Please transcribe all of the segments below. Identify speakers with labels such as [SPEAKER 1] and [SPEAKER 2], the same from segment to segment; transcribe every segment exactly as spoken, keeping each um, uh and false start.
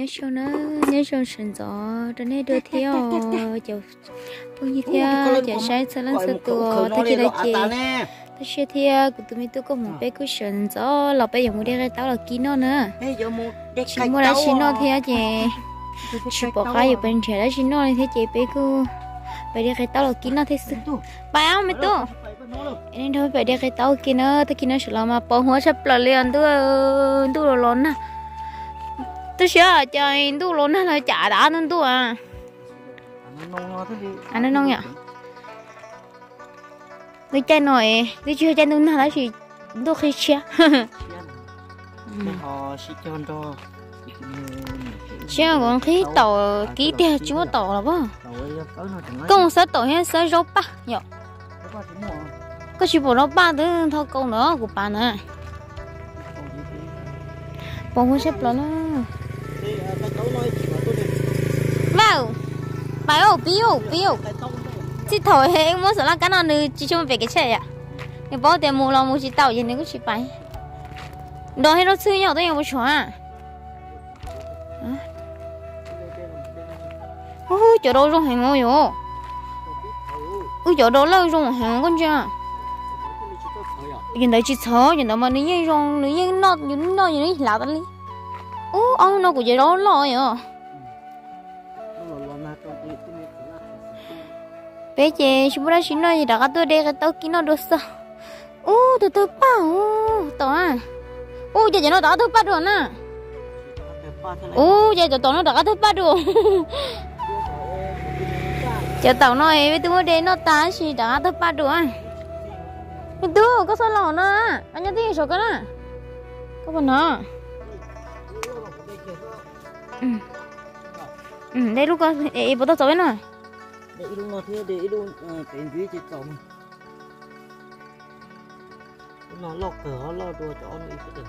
[SPEAKER 1] nhớ sao nữa nhớ sao sần gió cho nên đưa theo chào phong như theo chào sáng sáng lên sơ tua ta kia đây chị ta xe theo của tụi mình tôi có một bé cứ sần gió lọ bé giờ mua đi cái táo là kín nó nữa chỉ mua lá chín nó theo chị chỉ bỏ cái ở bên trái lá chín nó thế chị bé cứ bé đi cái táo là kín nó thế sự bao mấy tu nên thôi bé đi cái táo kín nó ta kín nó sẽ làm mà bỏ hoa sắp là liền tôi tôi lớn à tôi sợ trời tôi lớn là chả đã nên tôi à anh nói nông nhỉ tôi chơi nổi tôi chưa chơi nông nào thì tôi khi chia
[SPEAKER 2] họ sẽ cho cho
[SPEAKER 1] chia còn khi tàu kỹ tiền chúa tàu là bao công sở tàu hay sở rau ba nhở có chỉ bộ rau ba thứ thôi công nữa của bà nữa bộ không xếp là nó vào bài ô biu biu chỉ thổi hết muốn sợ là cái nào nữa chỉ cho về cái xe à cái bao tiền mua lo mua chỉ tàu gì nữa cũng chỉ bài đó hết nó xưa nhau tôi không có à ôi chỗ đâu rong hàng ngồi rồi ôi chỗ đâu lâu rong hàng con chưa hiện tại chỉ sợ hiện tại mà nếu như rong nếu như nó như nó như thế là tao đi ô ông nó cũng vậy đó lo vậy bé chị chúng ta xin nói gì đó tôi đây cái tao kín nó được sao ô từ từ bao tao à ô giờ nó đã tôi bắt rồi nè ô giờ tao nó đã tôi bắt rồi giờ tao nói với tôi đây nó ta chỉ đã tôi bắt rồi nhưng tôi có sao lỏng nữa anh nhớ tiếng số cái nè có phần nào ừ ừ đây lúc con em bắt đầu cháu nè
[SPEAKER 2] để luôn nó thế để luôn tiền dưới chỉ tổng nó lọc cửa lo đùa cho nó ít được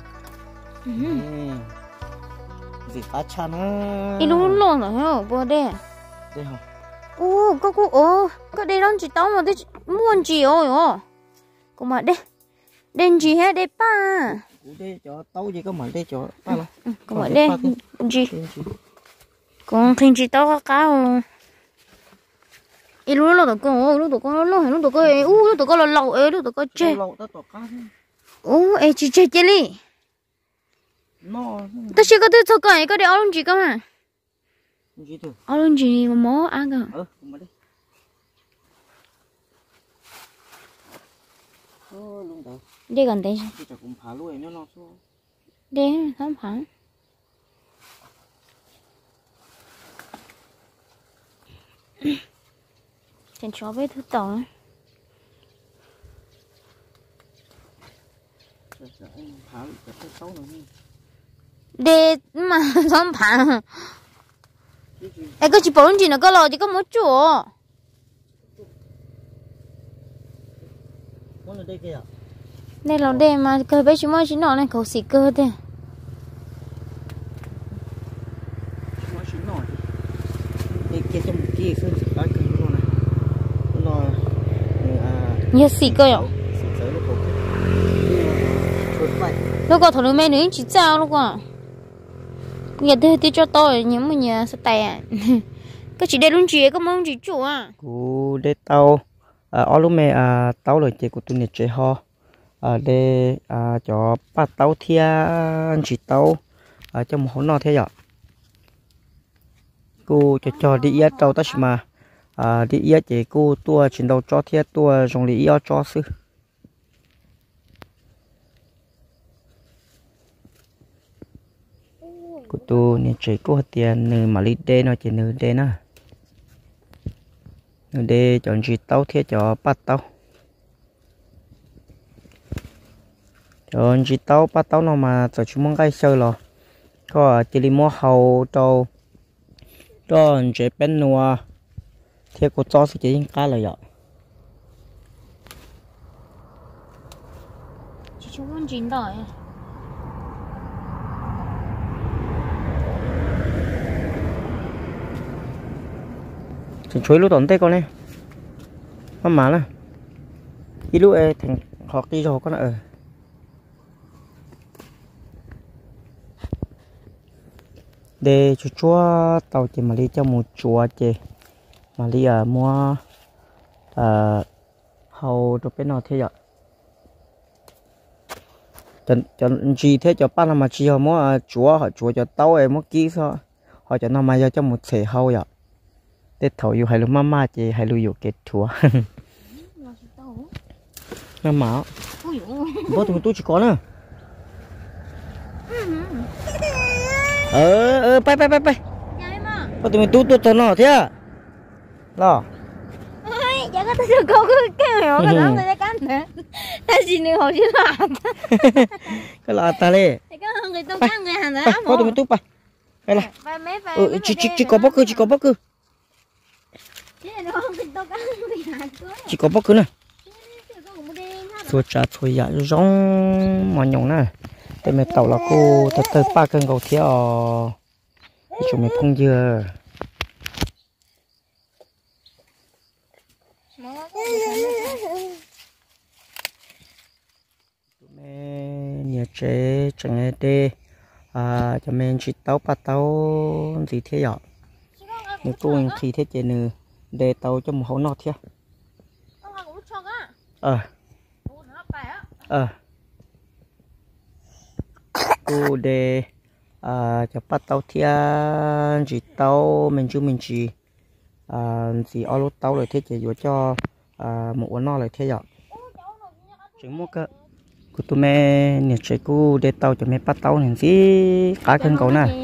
[SPEAKER 2] gì phát chán á
[SPEAKER 1] ít luôn luôn rồi hả bữa đây
[SPEAKER 2] đây hả
[SPEAKER 1] ô có cô ô có đây đang chỉ tao mà đây muốn gì ôi ô cô mà đây đen gì hết đây pa
[SPEAKER 2] đây cho tao gì có mà đây cho pa là
[SPEAKER 1] cô mà đây gì con khinh chỉ tao cao ít lúc lúc tụi con lúc tụi con lúc lúc tụi con u lúc tụi con là lẩu ấy lúc tụi con chơi u ấy chỉ chơi chơi đi ta chỉ có thứ thôi cái cái đấy ăn gì cơ mà ăn gì mà mó ăn cơ đây gần đây đây thám phán trên chó với thứ tàu ấy để mà thám phán ấy có chỉ bốn gì nữa có lo chỉ có một chỗ đây là đây mà cơ bé chúng mới chỉ nói này cầu xì cơ đây nhiều xì cơ rồi lúc có thằng mẹ nữa chỉ sao lúc à giờ tôi tôi cho tôi những người nhà sẽ tè cái chỉ để luôn chị có mong chị chủ à
[SPEAKER 2] cô để tao ở lúc mẹ tao lời chị của tôi này chơi ho để cho ba tao thia chỉ tao trong một hôm nọ thế vậy cô cho cho đi ít tao tất mà đi ít chị cô tua chuyển đầu cho thia tua dùng lý do cho sư cô tu này chị cô tiền nữ mà lý đê nó chỉ nữ đê nè nữ đê chọn chỉ tao thia cho ba tao chọn chỉ tao ba tao nó mà cho chúng mong cái sơ rồi có chỉ đi mua hầu trâu cho chị bên nua theo cô cho sự chỉ cá là vậy
[SPEAKER 1] chị chú muốn chín rồi
[SPEAKER 2] chị chuối lúc tốn tê con này mà má nè ít lúc ấy thành họ đi rồi con ở để chú chúa tàu chỉ mà đi cho một chúa chị mà đi ở mua ờ hầu cho bên nào thế vậy cho cho chỉ thế cho ba năm mà chỉ họ mua chúa họ chúa cho tàu em mua kỹ sao họ cho nó mà cho một xe hầu vậy tết thầuอยู่ให้ลูกมาๆchịให้ลูกอยู่เกตทัวน้ำหมาบ่ถึงตู้chỉ có nữa ờ ờไปไปไปไปบ่ถึงตู้ตู้ตัวเนาะเที่ยรอ
[SPEAKER 1] giờ có tôi câu cái cái mèo cái đó người ta cắn nữa ta xin được hồi xin là
[SPEAKER 2] cái là ta lên
[SPEAKER 1] cái người tôi cắn người hàng đó
[SPEAKER 2] có tụi tôiไปไปละừ chỉ chỉ chỉ có bóc cứ chỉ có bóc cứ chỉ có bóc cứ nè xua trà xua dạ giống mà nhộng nè để mẹ tàu là cô từ từ ba cân cầu theo chúng mày phong dừa mẹ nhà chế chẳng nghe đê à cho mình chỉ tàu ba tàu gì thế ạ nếu cô thì thế chế nữa để tàu cho một hố nọ thế ờ ờ cô để à cho ba tàu thế chỉ tàu mình chú mình chỉ à chỉ ở lốt tàu rồi thế chế vô cho à một nọ lại thế ạ chứng một cái cô tụi mẹ nhà chơi cô để tàu cho mẹ bắt tàu này gì cá cân cầu nè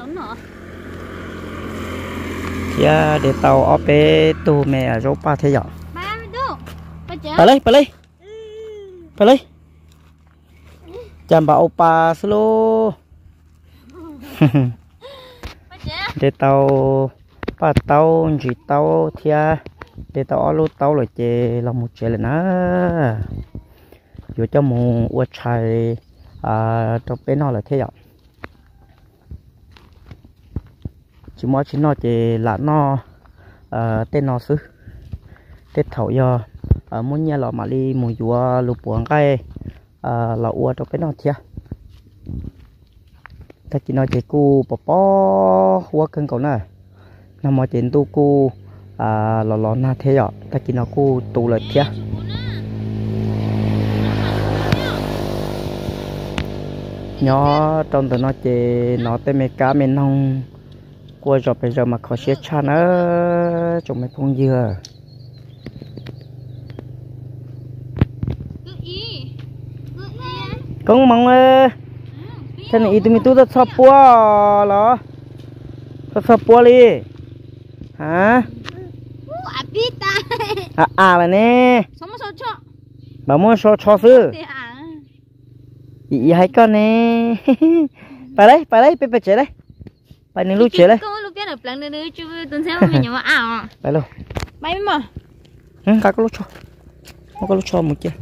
[SPEAKER 2] thì để tàu ở bên tụi mẹ rau ba thế giờไปเลยไปเลยไปเลยจำบ่าวปลาสโลเดี๋ยวเตาปลาเตาจีเตาเทียเดี๋ยวเตาเอาลูกเตาเลยเจเราหมดเจเลยนะอยู่เจ้าหมูวัวชัยอ่าตัวเป็นนอเลยเทียchỉ mỗi chỉ nó chỉ là nó tên nó xứ tết thầu do ở muốn nhà lọ mà đi mùi dùa lục buồn cái lọ uo trong cái nó thia ta chỉ nói chỉ cu bỏ bỏ hoa cân cầu này nằm ở trên tu cu lọ lọ na thế ạ ta chỉ nói cu tụ lại thia nhỏ trong tụi nó chỉ nó tên mấy cá mình không qua rồi bây giờ mà khó xếp cha nữa chúng mày không dừa con mong ơi thế này tụi mình tu rất sắp búa lo rất sắp búa đi hả à à là nè bà muốn cho cho sư ý hay con nèไปเลยไปเลยไปไปเฉยเลยไปนึงลูกเฉยเลยไปเลยไปมั้ยอืมกากลูกชอมันก็ลูกชอมึงเจ้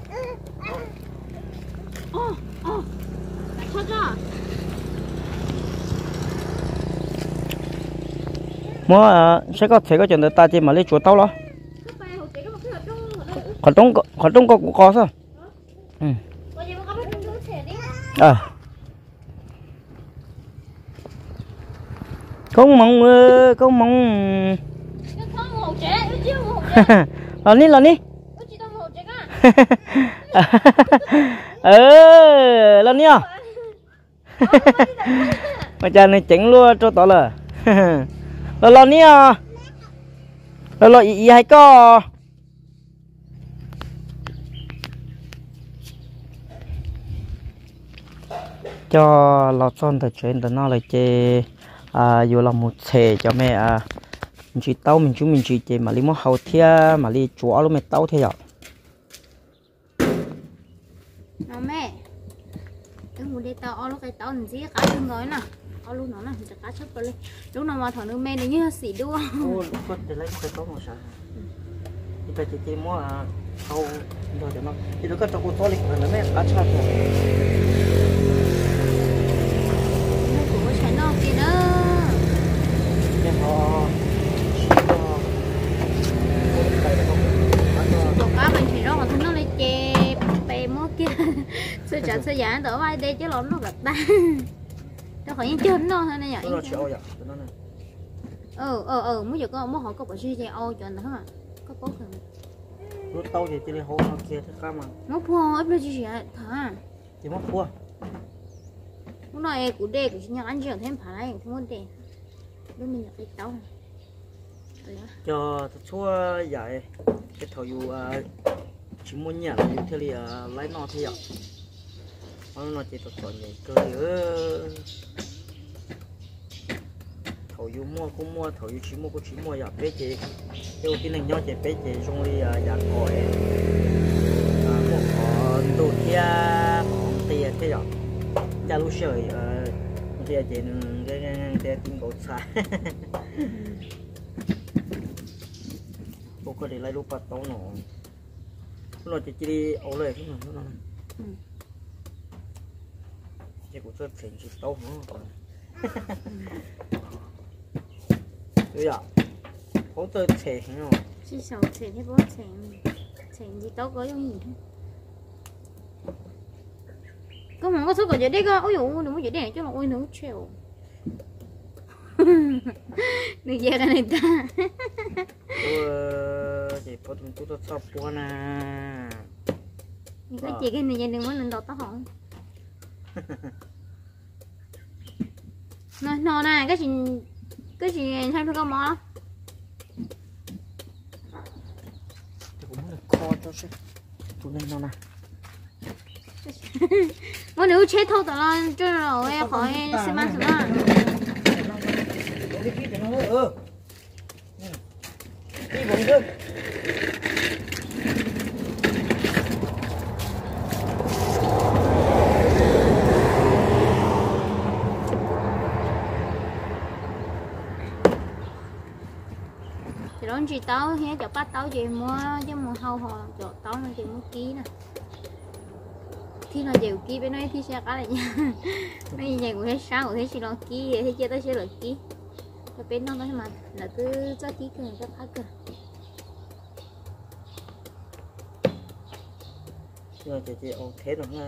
[SPEAKER 2] mua sẽ có thể có chuyện ta chỉ mà lấy chuột tao lo còn trong còn trong có có sao ừ à con mong con mong làm đi làm đi ờ làm đi à mà cha này chỉnh luôn cho tao là lo lo ní à lo lo ý hay có cho lọt son thời chuyện tao nói là chê à dù là một xe cho mẹ à mình chỉ tao mình chú mình chỉ chê mà đi mua hậu thia mà đi chúa luôn mẹ tao thế ạ
[SPEAKER 1] mẹ cái một đi tao lúc cái tao mình chỉ cá đừng nói nè luôn nó là chỉ cá chớp vào lên lúc nào mà thằng nước men như là xỉ đua
[SPEAKER 2] ô lúc có để lấy cái tao mà sao thì phải chỉ mua à hậu rồi để nó thì nó có tao cũng to lịch rồi mẹ cá chớp rồi
[SPEAKER 1] của trái non kia đó
[SPEAKER 2] em họ
[SPEAKER 1] tổ cá mình thì đó mà thấy nó lấy chè bè mó kia sơ chả sơ giả đỡ vai đây chứ lón nó gặp ta cho khỏi những chân nó hay này
[SPEAKER 2] nó chịu vậy nó này
[SPEAKER 1] ờ ờ ờ mới giờ có mới họ có bảo suy chạy ô cho nó mà có có không
[SPEAKER 2] lúc tao thì chỉ đi hô nó kia thế cả mà
[SPEAKER 1] mất phô ép lên gì vậy thà
[SPEAKER 2] chỉ mất phô
[SPEAKER 1] lúc này cụ đề của nhà anh chưa thêm phải này không có đề lúc mình nhập cái tao
[SPEAKER 2] cho chúa dạy cái thầu dù chỉ muốn nhà là thế thì lấy nó thế ạ nó chỉ tập tuần này cơ nữa thầu dù mua cũng mua thầu dù chỉ mua cũng chỉ mua giờ bé chị đầu tiên là nhau chị bé chị trong đi nhà còi một con đồ kia con tiền thế ạ cha lúc sợi thì chị cái cái tim cột xa cô có để lại lúc bắt tao nó nó chỉ đi ấuเลยthế nào nó chị cũng rất thành chỉ tao nó对呀，好多钱哦。
[SPEAKER 1] 至少錢一波錢，錢至多嗰種嘢。咁我出個嘢呢個，哎呦，你冇嘢呢，將落去你好潮。你嘢嘅你得。
[SPEAKER 2] 我chị có tụi tôi sắp qua nè.
[SPEAKER 1] Những cái chị cái này gia đình muốn lên đầu tao không? Nó nó nè cái gì cái gì theo tôi có mỏ.
[SPEAKER 2] Cũng muốn kho cho xem. Tụi này nó nè.
[SPEAKER 1] Moi nếu chết thôi tao lo cho rồi em khỏi xem ăn xem ăn.
[SPEAKER 2] Đi đi nó ừ. Đi bụng chứ.
[SPEAKER 1] Thì đó chị tao hết cho bắt tao chị mua chứ mua hầu hò cho tao nó chị mua ký nè. Khi nào chịu ký bên đây thì sẽ cá lại nha. Mấy nhà của thế sáng của thế chỉ lo ký thế chưa tới sẽ là ký. Cái bên nó nói mà là cứ cho ký cái này cho phát cơ.
[SPEAKER 2] Rồi chị chị ok rồi ha.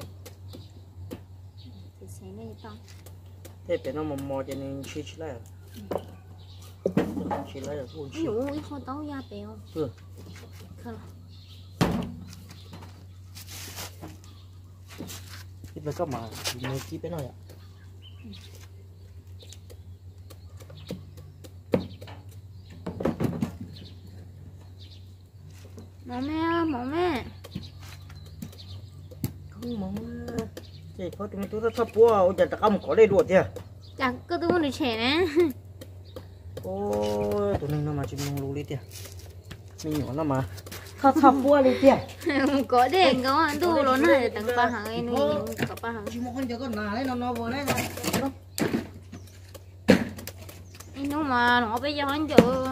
[SPEAKER 1] Chị sẽ đây tao.
[SPEAKER 2] Thế bên nó mò mò cho nên chi chi lại. Chi lại là vui.
[SPEAKER 1] Ví dụ cái kho táo da bèo.
[SPEAKER 2] Ừ.
[SPEAKER 1] Không.
[SPEAKER 2] Ít là có mà người ký bên này ạ.
[SPEAKER 1] Mẹ mẹ, mẹ mẹ.
[SPEAKER 2] Không mong chị có tụi tôi sắp búa ôi trời tao có đây đuổi kìa
[SPEAKER 1] Chắc cứ tôi muốn được trẻ nè.
[SPEAKER 2] Ôi tụi này nó mà chỉ mong lù đi kìa mình nhỏ nó mà sắp sắp búa đi kìa
[SPEAKER 1] Không có để có anh tu nó này tặng ba hàng ấy này có ba hàng
[SPEAKER 2] chỉ một con chó con nào đấy nó nó vừa đấy
[SPEAKER 1] anh nó mà nó bây giờ anh chịu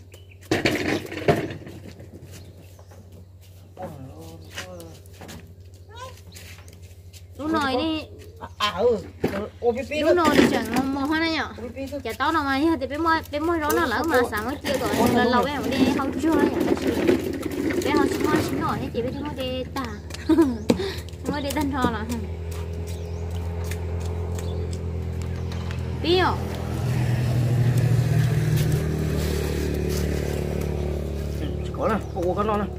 [SPEAKER 1] lúc này đi
[SPEAKER 2] à ừ
[SPEAKER 1] lúc này đi chẳng mong mong hoa này nhở chả tao nào mà thì bé môi bé môi đó nó lỡ mà sáng mới kia rồi lần lâu em đi không chưa nhở bé học xin hoa xin nổi chị bé cho nó đi tả nó đi tân thò là biết không
[SPEAKER 2] có nè cô con nó nè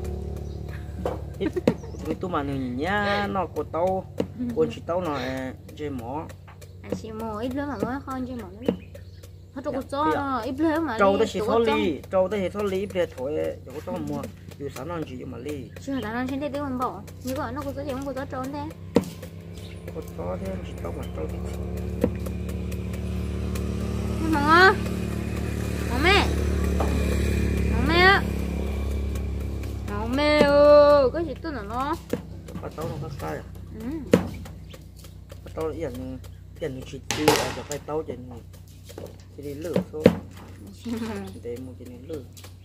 [SPEAKER 2] tụi tôi mà nhìn nhá nó của tao con chỉ tao nó chơi mỏ
[SPEAKER 1] anh chỉ mỏ ít lắm mà mới không chơi mỏ nữa họ tụi cho nó ít lắm mà
[SPEAKER 2] trâu ta chỉ tháo ly trâu ta chỉ tháo ly bây giờ thôi chỗ tao mua dù sáng nó chỉ mà ly
[SPEAKER 1] chưa là nó trên đây mình bỏ như vậy nó có cái gì không có cho trốn thế
[SPEAKER 2] có to thế chỉ tao mà trâu thì
[SPEAKER 1] mỏ mỏ mẹ mỏ mẹ mỏ mẹ ơi cái gì tôi là nó
[SPEAKER 2] bắt tao nó khác sai à
[SPEAKER 1] ừ
[SPEAKER 2] bắt tao làอย่างอย่างchỉ đi ở chỗ cái tao chỉ chỉ đi lửa thôi để một cái này lửa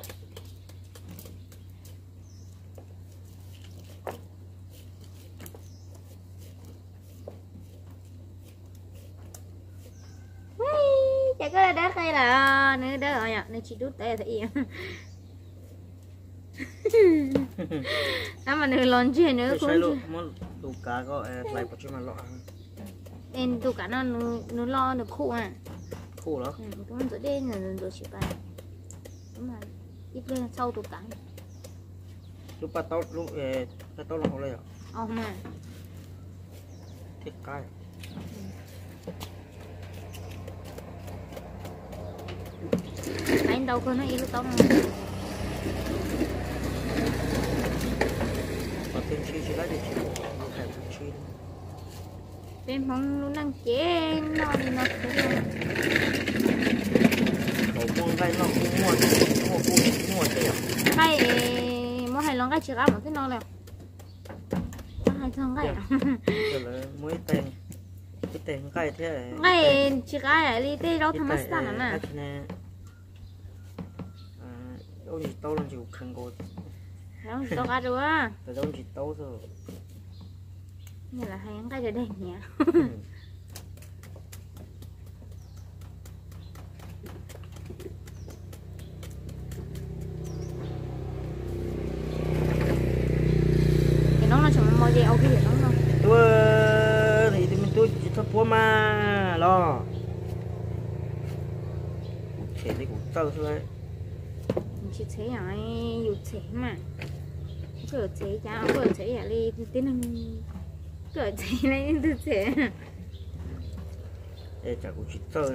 [SPEAKER 1] chả có là đắt hay là nữa đó rồi nhỉ nên chị đút tay thì im à mà nữa lon chuyện nữa
[SPEAKER 2] cũng đủ cá có lại một chút mà lọ
[SPEAKER 1] nên tụ cả nó nó lo được khô à
[SPEAKER 2] khô đó
[SPEAKER 1] ừ, cái mình rồi đây là rồi chỉ bài đúng là ít lên sau tụ cả
[SPEAKER 2] lúc bắt tao lúc bắt tao làm rồi à
[SPEAKER 1] ông mà
[SPEAKER 2] thiết cái
[SPEAKER 1] anh đâu có nó ít lúc tao
[SPEAKER 2] mà tiền chi chỉ là để chi phải chi
[SPEAKER 1] bên phong nó đang chế nó nó
[SPEAKER 2] có mua cái nó mua mua mua mua cái
[SPEAKER 1] cái mua hai lon cái chiếc áo mà cái nó là hai thằng cái
[SPEAKER 2] rồi là mới tiền cái tiền cái thế
[SPEAKER 1] cái chiếc áo này đi tới đâu tham gia sản mà
[SPEAKER 2] đâu chỉ tao làm chịu khăn cô
[SPEAKER 1] đâu tao cá được á
[SPEAKER 2] từ đâu chỉ tao thôi
[SPEAKER 1] như là hai cái giờ đây nhỉ cái nó là chẳng mua gì ok vậy đó không
[SPEAKER 2] tôi thì mình tôi chỉ thấp quá mà lo thế thì cũng tao thôi
[SPEAKER 1] chỉ chế à dù chế mà cửa chế cha cửa chế à đi tiến hành cửa chế này từ chế
[SPEAKER 2] để chả cũng chỉ tao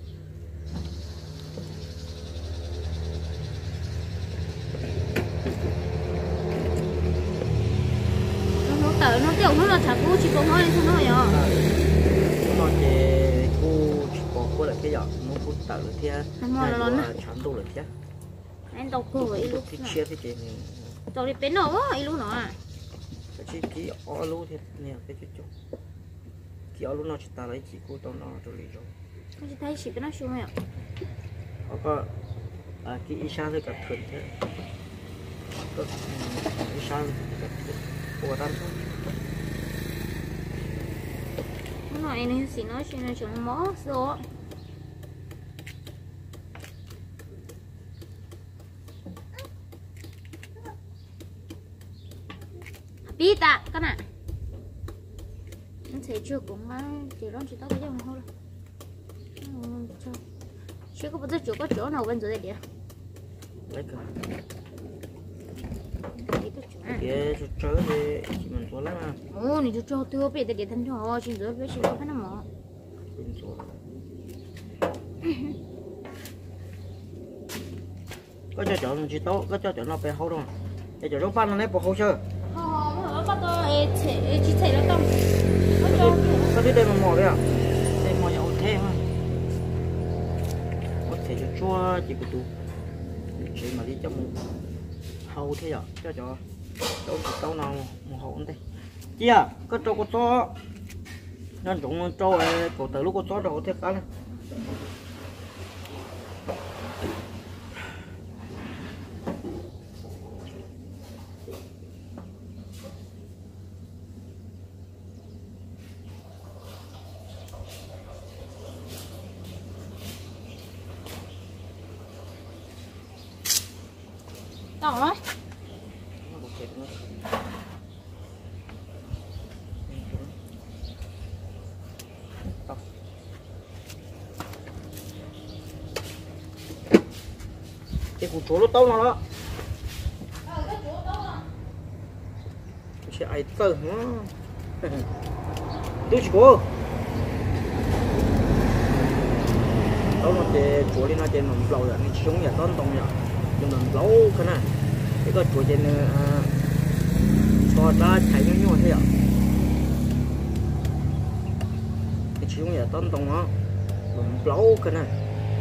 [SPEAKER 1] nó tự nó kiểu nó là chả cố chỉ có nói thôi nó nhở
[SPEAKER 2] nó chỉ cô chỉ có cô là cái giọt nó cô tự thì
[SPEAKER 1] nó là nó
[SPEAKER 2] chán đồ là thế
[SPEAKER 1] anh đọc cô vậy lúc
[SPEAKER 2] thì chia thì chỉ
[SPEAKER 1] cho đi bên nó ấy lúc nó à
[SPEAKER 2] cái chỉ kỹ ở lúc thì nè cái chút chút kỹ ở lúc nó chỉ ta lấy chỉ cô tao nó rồi lý rồi
[SPEAKER 1] không chỉ thấy chỉ cái nó xuống mẹ
[SPEAKER 2] họ có à kỹ isa thì cả thuần thế có isa thì cả thuần của đam thôi
[SPEAKER 1] nó nói này xí nó chỉ là chúng mó số biết à cái này anh thấy chưa cũng á chỉ đó chỉ tao cái gì thôi chưa có bao giờ chỗ có chỗ nào bên dưới đây
[SPEAKER 2] lấy cơ kia chút chớ thì chỉ mình số lắm à
[SPEAKER 1] ô này chút cho tôi biết để thân cho chỉ dưới biết chỉ có cái nào mà
[SPEAKER 2] mình số có cho chọn chỉ tốt có cho chọn nó phải hậu đâu để cho lúc ban nó lấy bộ hậu chưa
[SPEAKER 1] ờ bắt đầu chế chỉ chế nó không
[SPEAKER 2] có cái đây mà mỏ đấy à đây mỏ nhỏ thế mà có thể cho chua chỉ có tu chỉ mà đi cho một hậu thế à cho cho đâu chỉ đâu nào một hậu đây chị à có cho có cho nên chúng cho ấy cổ từ lúc có cho đâu thế cả này
[SPEAKER 1] Tỏ đấy.
[SPEAKER 2] cái củ chua nó tao nào đó sẽ ai tơ nó tôi chỉ có tao nó để chua đi nó để nó lâu rồi nó xuống nhà tao tông nhà nhưng mà lâu cái này cái cái chua trên cho ra chạy nhau nhau thế ạ cái xuống nhà tao tông nó lâu cái này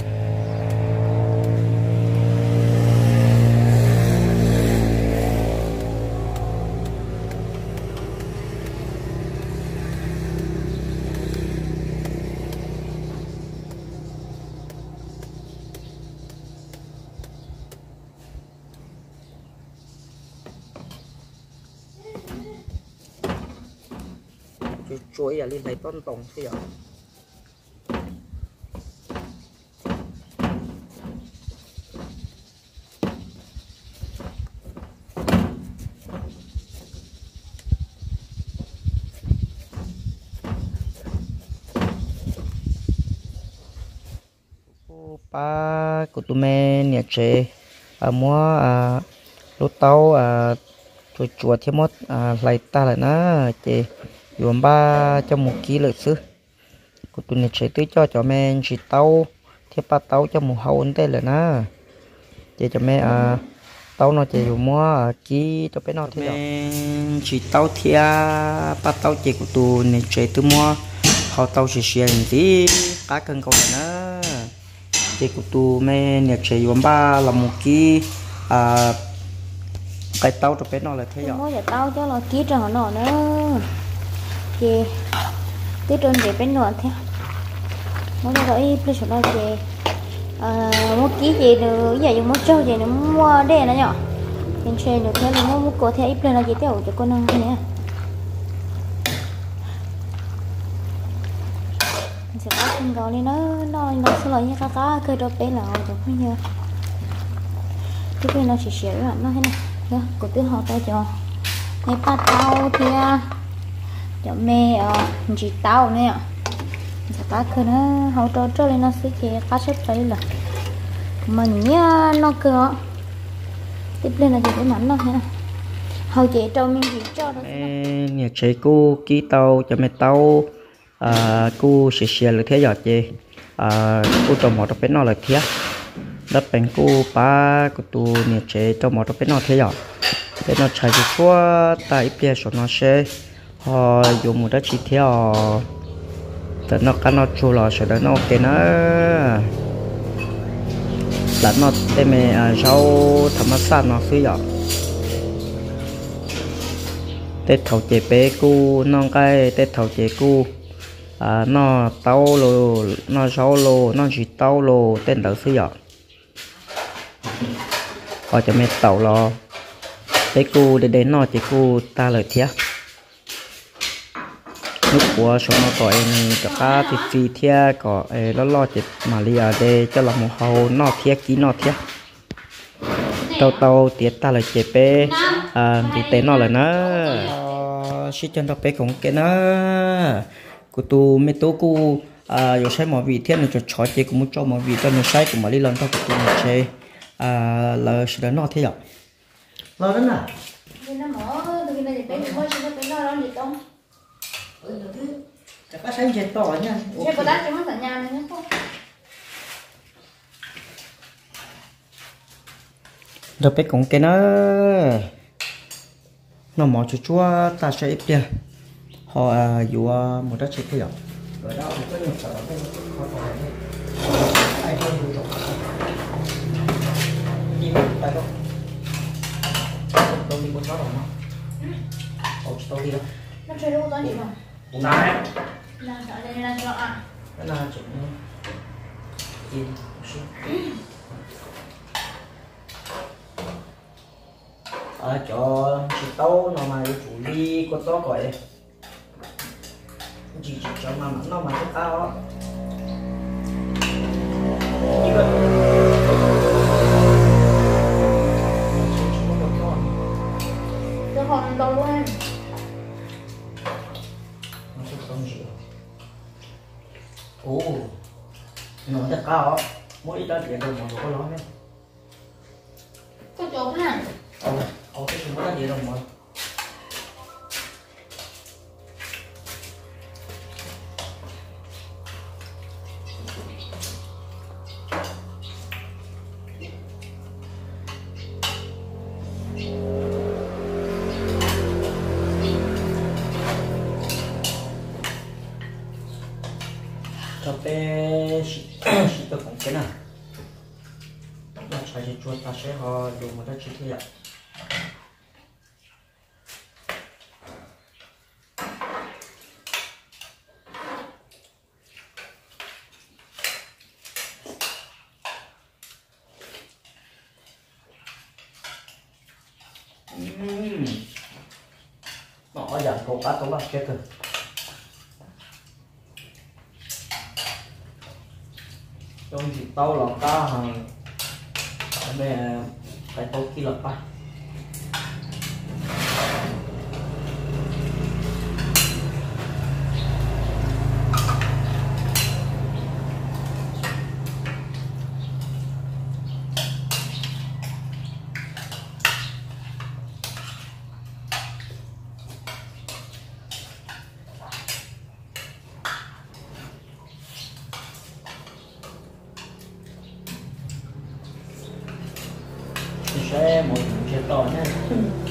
[SPEAKER 2] chuối à lên này tôn tổng thì ạ ba của tụi mình nhà chế à mua à lúc tàu à chuột chuột thêm một à lại ta lại nó chế dùng ba cho một ký lợi sư của tụi nhà chế tới cho cho mình chỉ tàu thêm ba tàu cho một hậu ấn đây là nó chế cho mình à tàu nó chế dùng mua ký cho bé nó thế mình chỉ tàu thia ba tàu chế của tụi nhà chế tới mua họ tàu chỉ xuyên tí cá cân câu nữa thì của tụi mình nhật chế dùng ba là một cái à cái tàu cho bé nó là thế
[SPEAKER 1] rồi giờ tàu cho là ký tròn nó nữa thì ký tròn để bé nó thế mỗi cái đó ít số nó thì à một ký gì nữa giờ dùng một trâu gì nữa mua đây nó nhỏ nên chơi được thế là mua một cổ thế ít lên là gì tiểu cho con ăn thế này sẽ có con gấu này nó nó nó sẽ lấy như cá cá cây đồ bé là được bao nhiêu cái cái nó chỉ xỉu là nó thế này nhá của tôi họ tay cho này ba tàu thì cho mẹ chỉ tàu này ạ sẽ cá cây nó hỗ trợ cho lên nó sẽ chỉ cá sấu tới là mình nhá nó cơ tiếp lên là chỉ cái mảnh nó thế này hầu chị cho mình chỉ cho nó
[SPEAKER 2] nhà chế cô ký tàu cho mẹ tàu à cô sẽ share được thế giờ chị à cô trồng một cái nó là thế đất bên cô ba cô tu nhà chế trồng một cái nó thế giờ để nó chạy được qua tại bia số nó sẽ họ dùng một đất chi theo để nó cắn nó chua lò sẽ nó ok nó là nó tem mẹ rau thầm sát nó xí giờ tết thầu chế bé cô non cái tết thầu chế cô à nó tàu lô nó sáu lô nó chỉ tàu lô tên đỡ xí giờ họ cho mẹ tàu lo để cô để đến nó chỉ cô ta lời thiệt lúc của số nó tỏi cho cá thì phi thiệt có lo lo chỉ mà lia để cho là một hậu nó thiệt kỹ nó thiệt tàu tàu tiệt ta lời chế bé à thì tên nó là nó chỉ chân đó bé cũng cái nó cô tu mấy tố cô à有些mọi vị thiên là cho chó chơi cũng muốn cho mọi vị cho nó sai cũng mà đi lần tao cũng chơi à là sẽ nó thế rồi lo đó nè
[SPEAKER 1] nó mở từ cái này bé mình mới sẽ bé nó đó gì không
[SPEAKER 2] chắc là sáng chơi to nha
[SPEAKER 1] chơi có đá cho nó ở nhà này nhé không
[SPEAKER 2] rồi bé cũng cái nó nó mỏ chua chua ta sẽ ít đi họ dù một đất chết thế rồi rồi đó thì có nhiều sở cái họ phải ai hơn đủ rồi đi mất tại đâu tôi đi bốn sáu đồng không ồ tôi đi đâu
[SPEAKER 1] nó chơi đâu có gì mà
[SPEAKER 2] bốn này
[SPEAKER 1] là sợ đây là cho à
[SPEAKER 2] cái là chuyện đi ở chỗ chị tấu nó mà chủ đi có to gọi chỉ chỉ cho mà nó mà rất cao đó như vậy
[SPEAKER 1] cho hòn đầu luôn em
[SPEAKER 2] nó sẽ không chịu ồ nó rất cao đó mỗi ít đó tiền đâu mà có nói đấy
[SPEAKER 1] có chỗ nè
[SPEAKER 2] ồ ồ cái gì mỗi đó tiền đâu mà cho bé chỉ được cũng cái nào nó chạy chỉ chuột ta sẽ họ dùng một cái chi tiết nó giảm cầu cá tố bạc chết rồi trong dịp tàu là cá hàng về cái tàu kia là ba xe một chiếc to nhé